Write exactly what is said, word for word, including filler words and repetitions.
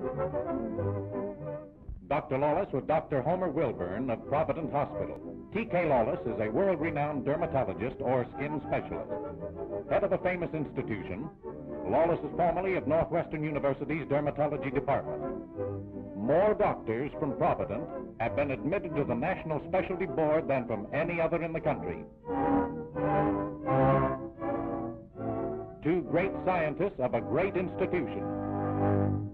Doctor Lawless with Doctor Homer Wilburn of Providence Hospital. T K Lawless is a world-renowned dermatologist or skin specialist. Head of a famous institution, Lawless is formerly of Northwestern University's dermatology department. More doctors from Providence have been admitted to the National Specialty Board than from any other in the country. Two great scientists of a great institution.